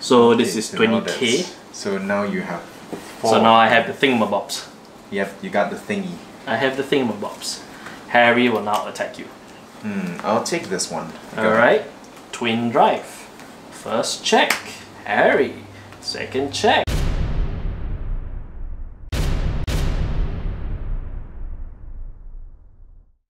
So this is 20k. So now you have 4. So now I have the thingamabobs. You got the thingy. I have the thingamabobs. Harry will now attack you. I'll take this one. Alright. Twin drive. First check. Harry. Second check.